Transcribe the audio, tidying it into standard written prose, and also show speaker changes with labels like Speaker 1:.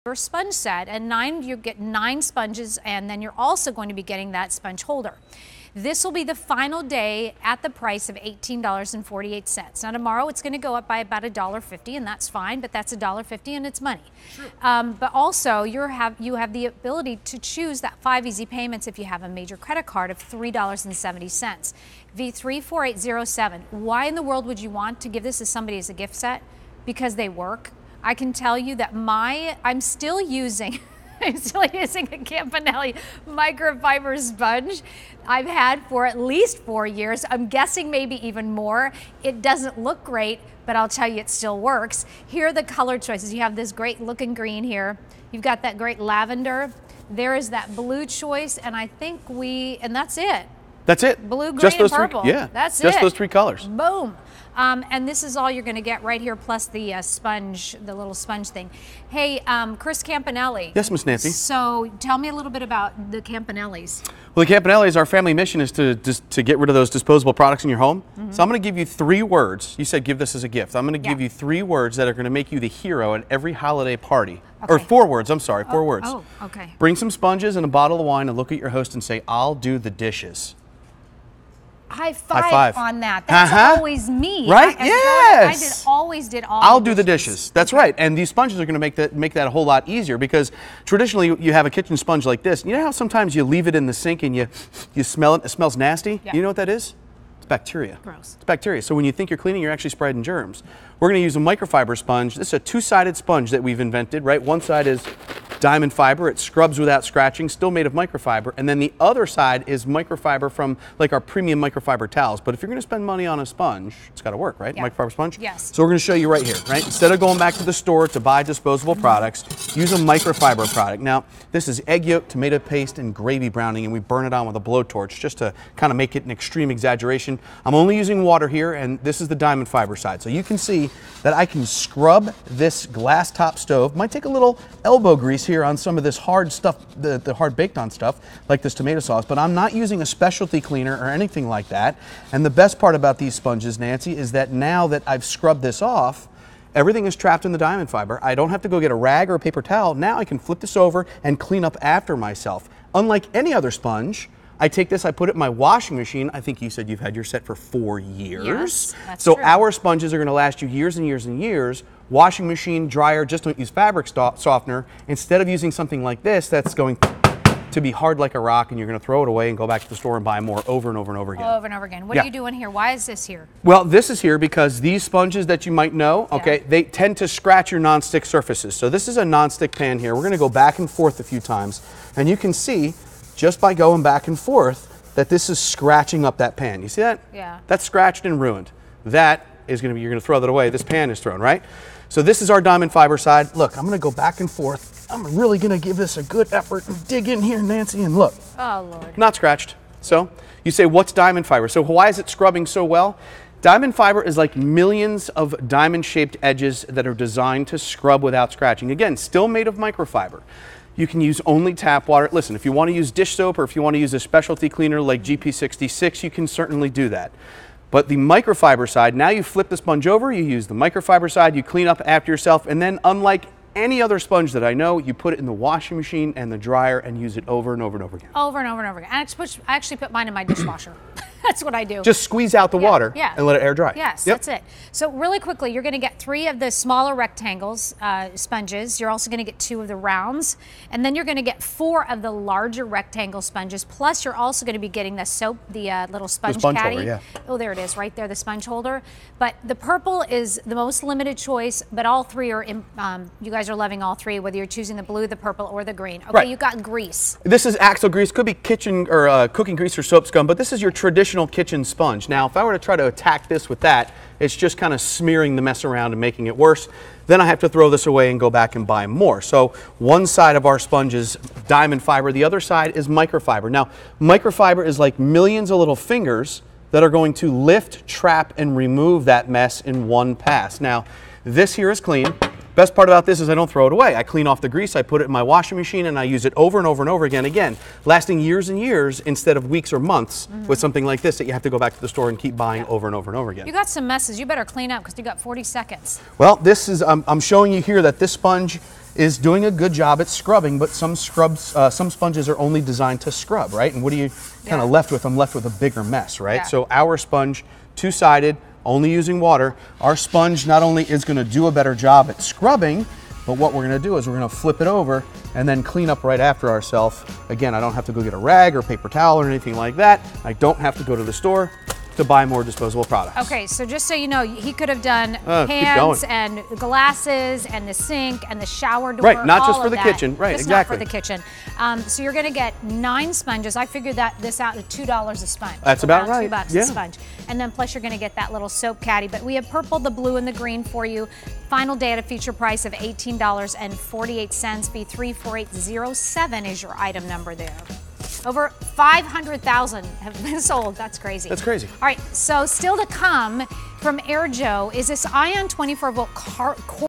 Speaker 1: sponge set, and you get 9 sponges, and then you're also going to be getting that sponge holder. This will be the final day at the price of $18.48. Now tomorrow it's going to go up by about $1.50, and that's fine, but that's $1.50 and it's money. Sure. But also you have the ability to choose that 5 easy payments if you have a major credit card of $3.70. V34807. Why in the world would you want to give this to somebody as a gift set? Because they work. I can tell you that I'm still using a Campanelli microfiber sponge I've had for at least 4 years. I'm guessing maybe even more. It doesn't look great, but I'll tell you it still works. Here are the color choices. You have this great looking green here. You've got that great lavender. There is that blue choice, and I think and that's it.
Speaker 2: That's it.
Speaker 1: Blue, green, and purple.
Speaker 2: Yeah,
Speaker 1: that's it.
Speaker 2: Just those 3 colors.
Speaker 1: Boom. And this is all you're going to get right here, plus the sponge, the little sponge thing. Hey, Chris Campanelli.
Speaker 2: Yes, Miss Nancy.
Speaker 1: So tell me a little bit about the Campanellis.
Speaker 2: Well, the Campanellis, our family mission is to get rid of those disposable products in your home. Mm-hmm. So I'm going to give you 3 words. You said give this as a gift. I'm going to give you 3 words that are going to make you the hero at every holiday party. Okay. Or 4 words, I'm sorry, 4 words.
Speaker 1: Oh, okay.
Speaker 2: Bring some sponges and a bottle of wine and look at your host and say, I'll do the dishes.
Speaker 1: High five on that. That's always me.
Speaker 2: Right? Yes.
Speaker 1: I always did all
Speaker 2: I'll do the dishes. That's right. And these sponges are going to make that a whole lot easier, because traditionally you have a kitchen sponge like this. You know how sometimes you leave it in the sink and you smell it, it smells nasty? Yeah. You know what that is? It's bacteria.
Speaker 1: Gross. It's
Speaker 2: bacteria. So when you think you're cleaning, you're actually spreading germs. We're going to use a microfiber sponge. This is a 2-sided sponge that we've invented, right? One side is diamond fiber. It scrubs without scratching, still made of microfiber. And then the other side is microfiber from like our premium microfiber towels. But if you're going to spend money on a sponge, it's got to work, right? Yeah. Microfiber sponge?
Speaker 1: Yes.
Speaker 2: So we're going to show you right here, right? Instead of going back to the store to buy disposable products, use a microfiber product. Now, this is egg yolk, tomato paste, and gravy browning, and we burn it on with a blowtorch just to kind of make it an extreme exaggeration. I'm only using water here, and this is the diamond fiber side. So you can see that I can scrub this glass top stove. Might take a little elbow grease here on some of this hard stuff, the hard baked on stuff, like this tomato sauce, but I'm not using a specialty cleaner or anything like that. And the best part about these sponges, Nancy, is that now that I've scrubbed this off, everything is trapped in the diamond fiber. I don't have to go get a rag or a paper towel. Now I can flip this over and clean up after myself. Unlike any other sponge, I take this, I put it in my washing machine. I think you said you've had your set for 4 years.
Speaker 1: Yes, that's
Speaker 2: so
Speaker 1: true.
Speaker 2: Our sponges are going to last you years and years and years. Washing machine, dryer, just don't use fabric softener. Instead of using something like this that's going to be hard like a rock, and you're going to throw it away and go back to the store and buy more over and over and over again.
Speaker 1: Over and over again. What are you doing here? Why is this here?
Speaker 2: Well, this is here because these sponges that you might know, okay, they tend to scratch your nonstick surfaces. So this is a nonstick pan here. We're going to go back and forth a few times, and you can see just by going back and forth that this is scratching up that pan. You see that?
Speaker 1: Yeah.
Speaker 2: That's scratched and ruined. That is going to be, you're going to throw that away. This pan is thrown, right? So this is our diamond fiber side. Look, I'm going to go back and forth. I'm really going to give this a good effort and dig in here, Nancy, and look.
Speaker 1: Oh, Lord.
Speaker 2: Not scratched. So you say, what's diamond fiber? So why is it scrubbing so well? Diamond fiber is like millions of diamond-shaped edges that are designed to scrub without scratching. Again, still made of microfiber. You can use only tap water. Listen, if you want to use dish soap or if you want to use a specialty cleaner like GP66, you can certainly do that. But the microfiber side, now you flip the sponge over, you use the microfiber side, you clean up after yourself, and then unlike any other sponge that I know, you put it in the washing machine and the dryer and use it over and over and over again.
Speaker 1: Over and over and over again. I actually put mine in my dishwasher. That's what I do.
Speaker 2: Just squeeze out the water and let it air dry.
Speaker 1: Yes, that's it. So really quickly, you're going to get 3 of the smaller rectangles, sponges. You're also going to get 2 of the rounds. And then you're going to get 4 of the larger rectangle sponges. Plus, you're also going to be getting the soap, the little sponge caddy.
Speaker 2: Holder,
Speaker 1: Oh, there it is, right there, the sponge holder. But the purple is the most limited choice, but all 3 are, you guys are loving all 3, whether you're choosing the blue, the purple, or the green. Okay, you got grease.
Speaker 2: This is axle grease. Could be kitchen or cooking grease or soap scum, but this is your traditional kitchen sponge. Now, if I were to try to attack this with that, it's just kind of smearing the mess around and making it worse. Then I have to throw this away and go back and buy more. So one side of our sponge is diamond fiber, the other side is microfiber. Now, microfiber is like millions of little fingers that are going to lift, trap, and remove that mess in one pass. Now, this here is clean. Best part about this is I don't throw it away. I clean off the grease, I put it in my washing machine, and I use it over and over and over again, lasting years and years instead of weeks or months with something like this that you have to go back to the store and keep buying over and over and over again.
Speaker 1: You got some messes. You better clean up because you got 40 seconds.
Speaker 2: Well, this is, I'm showing you here that this sponge is doing a good job at scrubbing, but some sponges are only designed to scrub, right? And what are you kind of left with? I'm left with a bigger mess, right?
Speaker 1: Yeah.
Speaker 2: So our sponge, two-sided, only using water, our sponge not only is going to do a better job at scrubbing, but what we're going to do is we're going to flip it over and then clean up right after ourselves. Again, I don't have to go get a rag or paper towel or anything like that. I don't have to go to the store to buy more disposable products.
Speaker 1: Okay, so just so you know, he could have done
Speaker 2: keep
Speaker 1: pans
Speaker 2: going.
Speaker 1: and glasses and the sink and the shower door.
Speaker 2: Right, not
Speaker 1: all
Speaker 2: just for
Speaker 1: of
Speaker 2: the
Speaker 1: that.
Speaker 2: kitchen. Right,
Speaker 1: just
Speaker 2: exactly.
Speaker 1: not for the kitchen. So you're going to get 9 sponges. I figured this out at $2 a sponge.
Speaker 2: That's about
Speaker 1: Around
Speaker 2: right.
Speaker 1: $2 a sponge. And then plus you're going to get that little soap caddy. But we have purple, the blue, and the green for you. Final day at a feature price of $18.48. B34807 is your item number there. Over 500,000 have been sold. That's crazy.
Speaker 2: That's crazy.
Speaker 1: All right, so still to come from Air Joe is this Ion 24 volt core